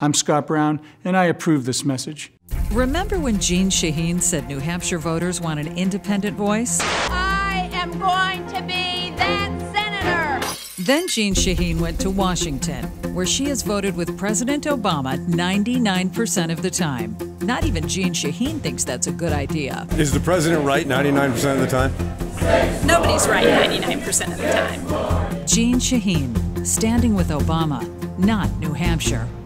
I'm Scott Brown, and I approve this message. Remember when Jeanne Shaheen said New Hampshire voters want an independent voice? I am going to be that senator. Then Jeanne Shaheen went to Washington, where she has voted with President Obama 99% of the time. Not even Jeanne Shaheen thinks that's a good idea. Is the president right 99% of the time? Nobody's right 99% of the time. Jeanne Shaheen, standing with Obama, not New Hampshire.